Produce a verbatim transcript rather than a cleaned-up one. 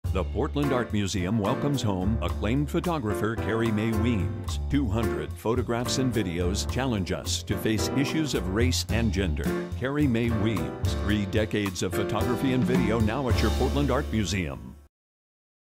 The Portland Art Museum welcomes home acclaimed photographer Carrie Mae Weems. two hundred photographs and videos challenge us to face issues of race and gender. Carrie Mae Weems, three decades of photography and video now at your Portland Art Museum.